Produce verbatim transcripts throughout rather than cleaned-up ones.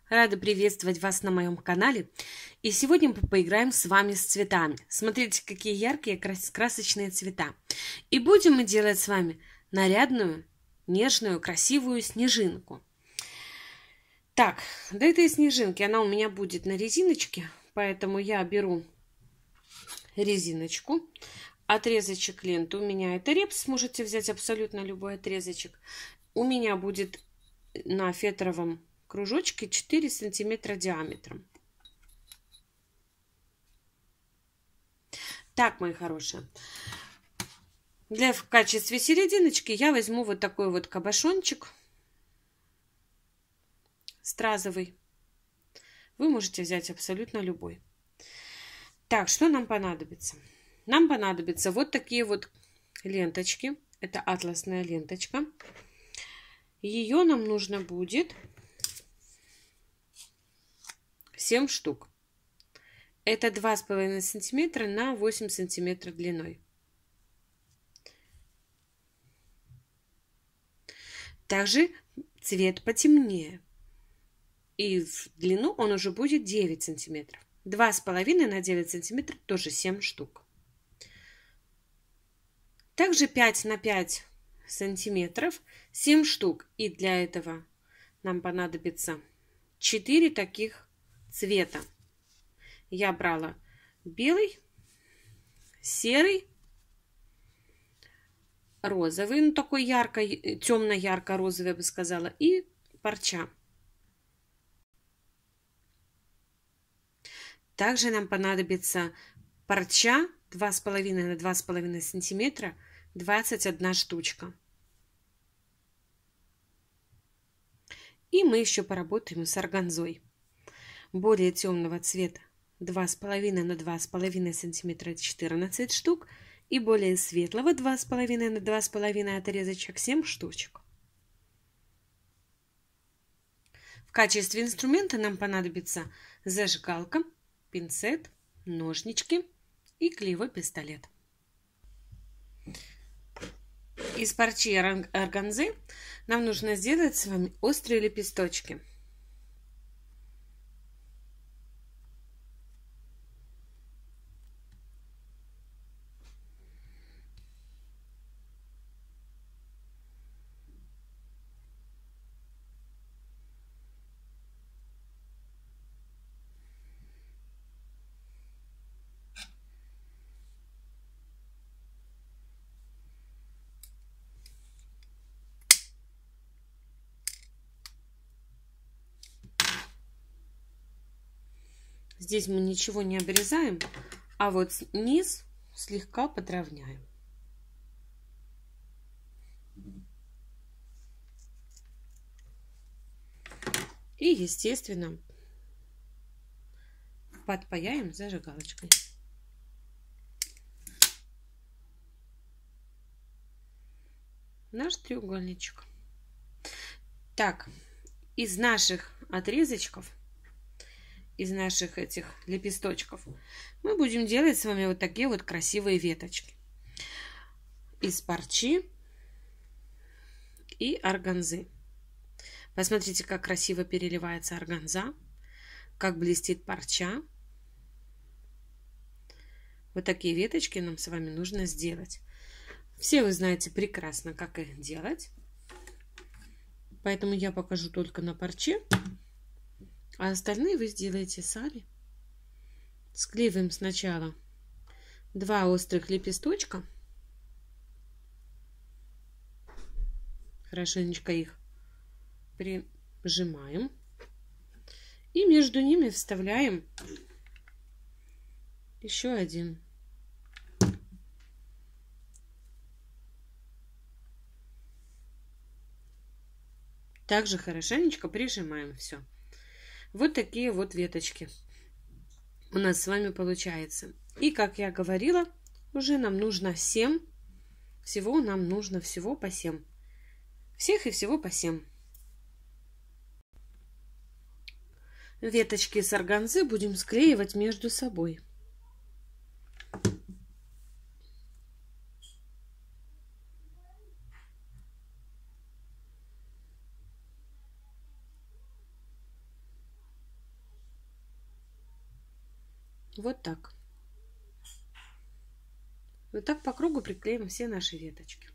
Рада приветствовать вас на моем канале. И сегодня мы поиграем с вами с цветами. Смотрите, какие яркие, красочные цвета. И будем мы делать с вами нарядную, нежную, красивую снежинку. Так, до этой снежинки она у меня будет на резиночке, поэтому я беру резиночку. Отрезочек ленты у меня это репс, можете взять абсолютно любой отрезочек. У меня будет на фетровом кружочке четыре сантиметра диаметром. Так, мои хорошие, для в качестве серединочки я возьму вот такой вот кабошончик стразовый. Вы можете взять абсолютно любой. Так, что нам понадобится? Нам понадобятся вот такие вот ленточки. Это атласная ленточка. Ее нам нужно будет семь штук. Это два с половиной сантиметра на восемь сантиметров длиной. Также цвет потемнее. И в длину он уже будет девять сантиметров. два с половиной на девять сантиметров тоже семь штук. Также пять на пять сантиметров семь штук. И для этого нам понадобится четыре таких цвета. Я брала белый, серый, розовый, ну такой ярко, темно-ярко-розовый, я бы сказала, и парча. Также нам понадобится парча два с половиной на два с половиной сантиметра, двадцать одна штучка. И мы еще поработаем с органзой. Более темного цвета два с половиной на два с половиной сантиметра четырнадцать штук. И более светлого два с половиной на два с половиной отрезочек семь штучек. В качестве инструмента нам понадобится зажигалка, пинцет, ножнички и клеевой пистолет. Из парчи органзы нам нужно сделать с вами острые лепесточки. Здесь мы ничего не обрезаем, а вот низ слегка подровняем. И, естественно, подпаяем зажигалочкой. Наш треугольничек. Так, из наших отрезочков, из наших этих лепесточков мы будем делать с вами вот такие вот красивые веточки из парчи и органзы. Посмотрите, как красиво переливается органза, как блестит парча. Вот такие веточки нам с вами нужно сделать. Все вы знаете прекрасно, как их делать, поэтому я покажу только на парче. А остальные вы сделаете сами. Склеиваем сначала два острых лепесточка. Хорошенечко их прижимаем. И между ними вставляем еще один. Также хорошенечко прижимаем все. Вот такие вот веточки у нас с вами получается. И, как я говорила, уже нам нужно семь. Всего нам нужно всего по семь. Всех и всего по семь. Веточки с органзы будем склеивать между собой. Вот так. Вот так по кругу приклеим все наши веточки.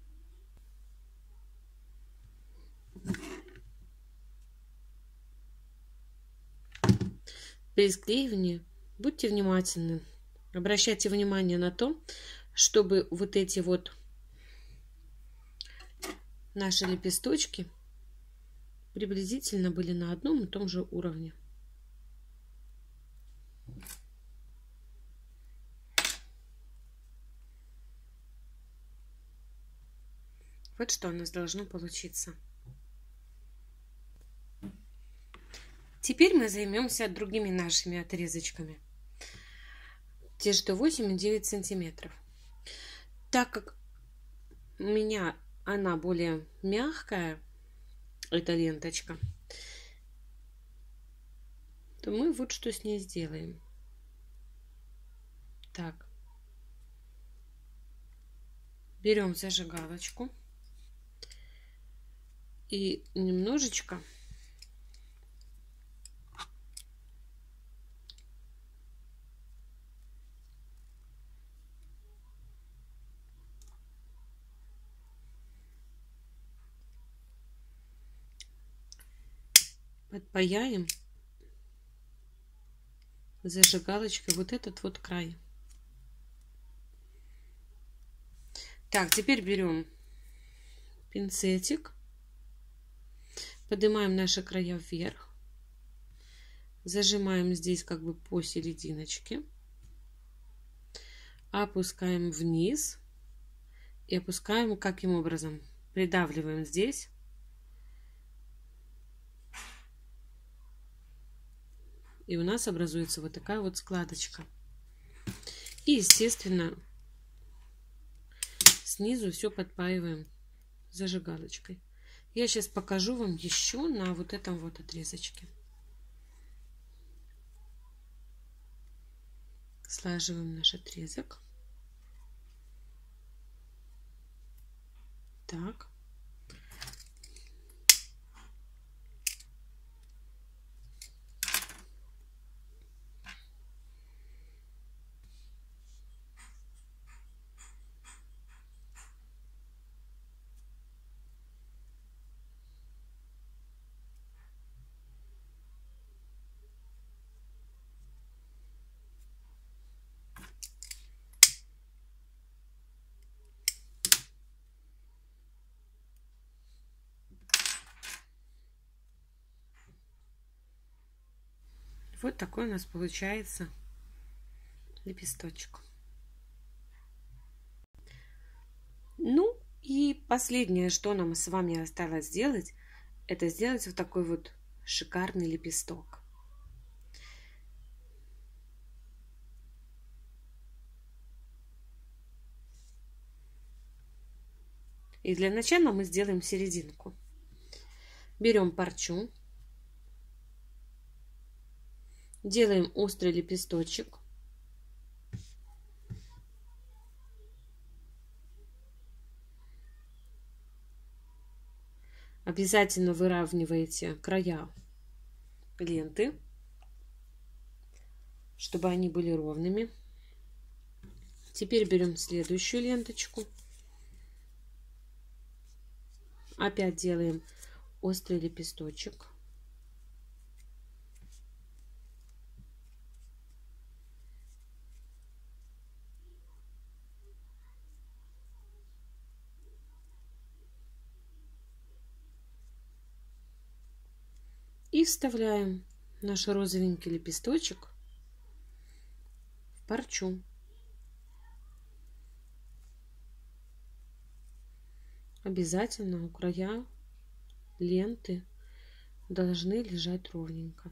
При склеивании будьте внимательны. Обращайте внимание на то, чтобы вот эти вот наши лепесточки приблизительно были на одном и том же уровне. Вот что у нас должно получиться. Теперь мы займемся другими нашими отрезочками. Те, что восемь и девять сантиметров. Так как у меня она более мягкая, эта ленточка, то мы вот что с ней сделаем. Так. Берем зажигалочку и немножечко подпаяем зажигалочкой вот этот вот край. Так, теперь берем пинцетик, поднимаем наши края вверх, зажимаем здесь как бы по серединочке, опускаем вниз и опускаем каким образом? Придавливаем здесь. И у нас образуется вот такая вот складочка. И, естественно, снизу все подпаиваем зажигалочкой. Я сейчас покажу вам еще на вот этом вот отрезочке. Слаживаем наш отрезок. Так. Вот такой у нас получается лепесточек. Ну и последнее, что нам с вами осталось сделать, это сделать вот такой вот шикарный лепесток. И для начала мы сделаем серединку. Берем парчу. Делаем острый лепесточек. Обязательно выравниваете края ленты, чтобы они были ровными. Теперь берем следующую ленточку. Опять делаем острый лепесточек. И вставляем наш розовенький лепесточек в парчу. Обязательно у края ленты должны лежать ровненько.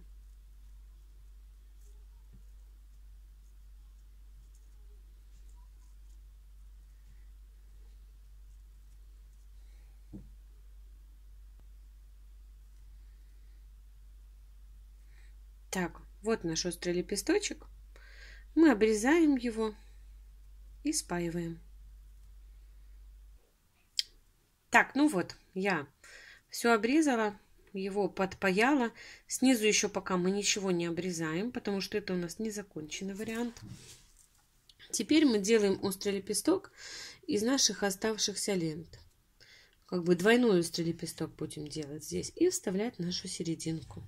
Так, вот наш острый лепесточек. Мы обрезаем его и спаиваем. Так, ну вот, я все обрезала. его подпаяла. Снизу еще пока мы ничего не обрезаем, потому что это у нас не законченный вариант. Теперь мы делаем острый лепесток из наших оставшихся лент. Как бы двойной острый лепесток будем делать здесь и вставлять нашу серединку.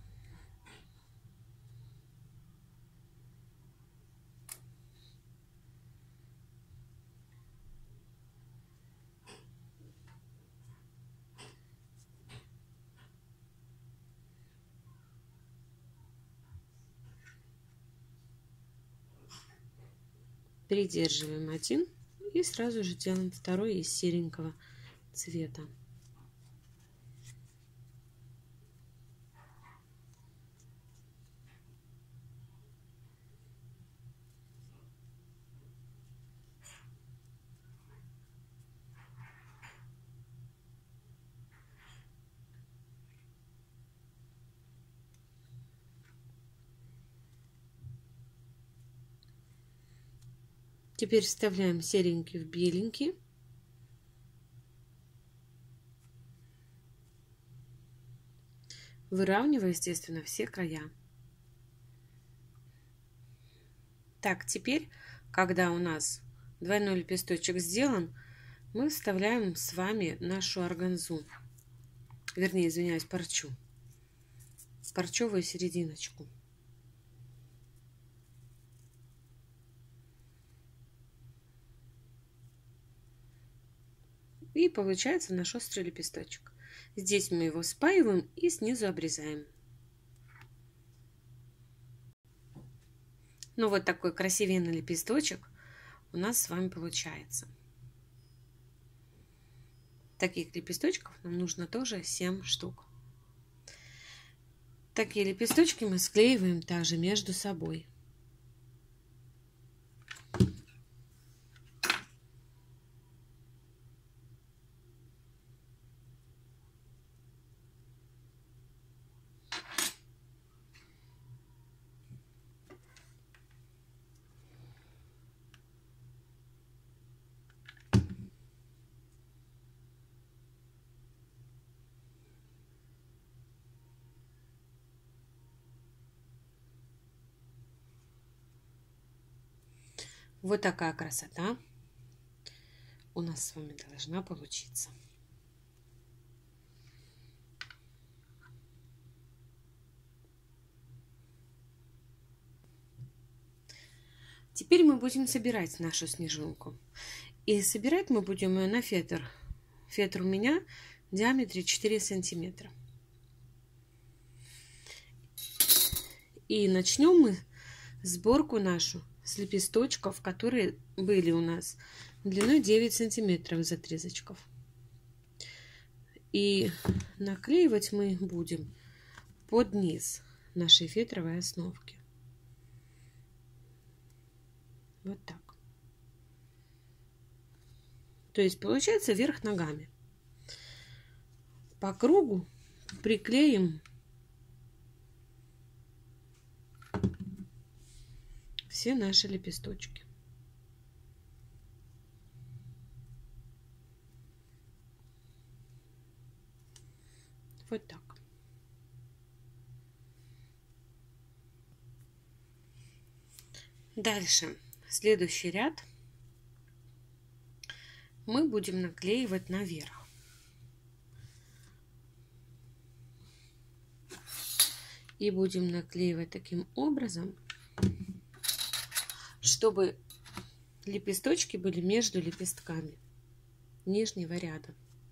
Придерживаем один и сразу же делаем второй из серенького цвета. Теперь вставляем серенький в беленький. Выравнивая, естественно, все края. Так, теперь, когда у нас двойной лепесточек сделан, мы вставляем с вами нашу органзу. Вернее, извиняюсь, парчу. Парчевую серединочку. И получается наш острый лепесточек. Здесь мы его спаиваем и снизу обрезаем. Ну вот такой красивенный лепесточек у нас с вами получается. Таких лепесточков нам нужно тоже семь штук. Такие лепесточки мы склеиваем также между собой. Вот такая красота у нас с вами должна получиться. Теперь мы будем собирать нашу снежинку. И собирать мы будем ее на фетр. Фетр у меня в диаметре четыре сантиметра. И начнем мы сборку нашу с лепесточков, которые были у нас длиной девять сантиметров из отрезочков. И наклеивать мы будем под низ нашей фетровой основки. Вот так. То есть получается вверх ногами. По кругу приклеим все наши лепесточки. Вот так. Дальше, следующий ряд мы будем наклеивать наверх. И будем наклеивать таким образом, чтобы лепесточки были между лепестками нижнего ряда.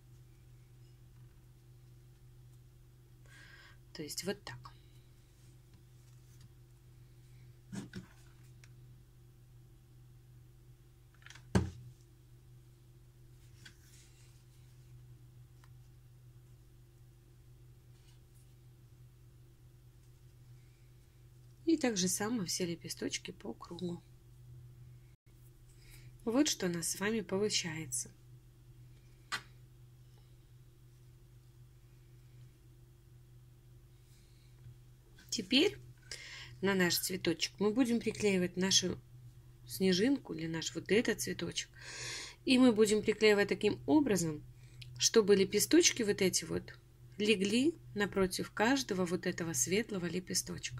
То есть вот так. И так же само все лепесточки по кругу. Вот что у нас с вами получается. Теперь на наш цветочек мы будем приклеивать нашу снежинку или наш вот этот цветочек. И мы будем приклеивать таким образом, чтобы лепесточки вот эти вот легли напротив каждого вот этого светлого лепесточка.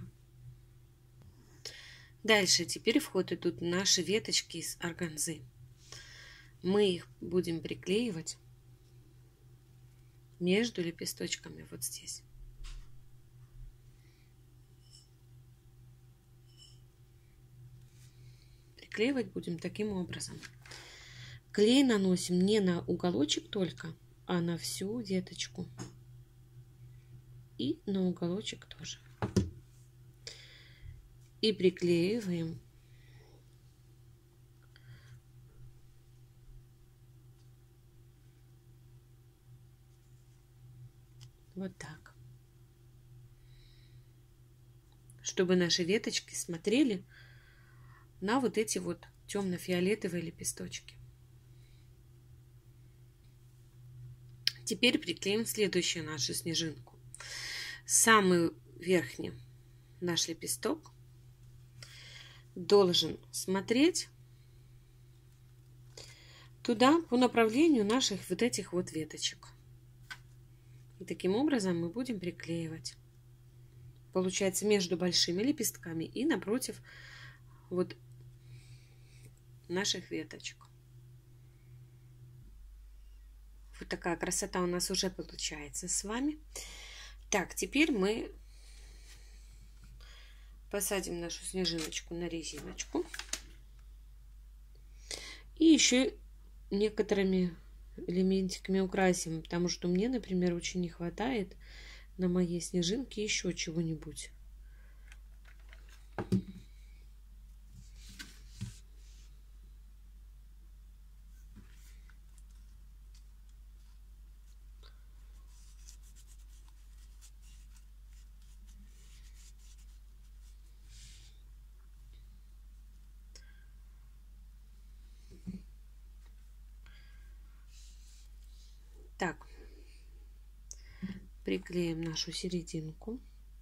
Дальше теперь в ход идут наши веточки из органзы. Мы их будем приклеивать между лепесточками вот здесь. Приклеивать будем таким образом. Клей наносим не на уголочек только, а на всю веточку. И на уголочек тоже. И приклеиваем вот так, чтобы наши веточки смотрели на вот эти вот темно-фиолетовые лепесточки. Теперь приклеим следующую нашу снежинку. Самый верхний наш лепесток должен смотреть туда по направлению наших вот этих вот веточек. И таким образом мы будем приклеивать. Получается, между большими лепестками и напротив вот наших веточек. Вот такая красота у нас уже получается с вами. Так, теперь мы посадим нашу снежиночку на резиночку. И еще некоторыми элементиками украсим, потому что мне, например, очень не хватает на моей снежинке еще чего-нибудь. Так, приклеим нашу серединку.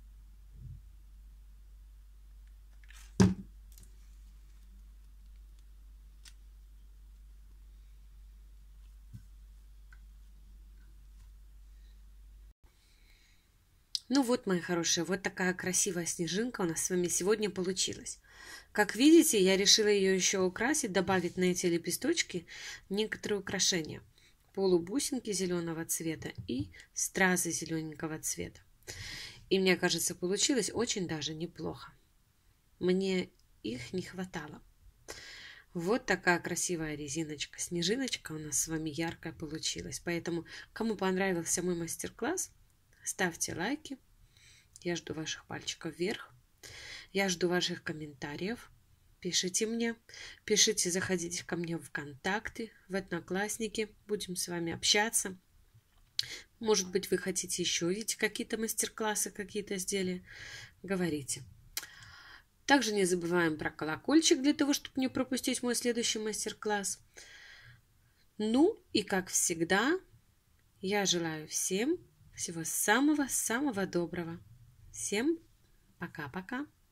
Ну вот, мои хорошие, вот такая красивая снежинка у нас с вами сегодня получилась. Как видите, я решила ее еще украсить, добавить на эти лепесточки некоторые украшения. Полубусинки зеленого цвета и стразы зелененького цвета. И мне кажется, получилось очень даже неплохо. Мне их не хватало. Вот такая красивая резиночка, снежиночка у нас с вами яркая получилась. Поэтому, кому понравился мой мастер-класс, ставьте лайки. Я жду ваших пальчиков вверх. Я жду ваших комментариев. Пишите мне, пишите, заходите ко мне в ВКонтакте, в Одноклассники, будем с вами общаться. Может быть, вы хотите еще видеть какие-то мастер-классы, какие-то изделия, говорите. Также не забываем про колокольчик, для того, чтобы не пропустить мой следующий мастер-класс. Ну и, как всегда, я желаю всем всего самого-самого доброго. Всем пока-пока.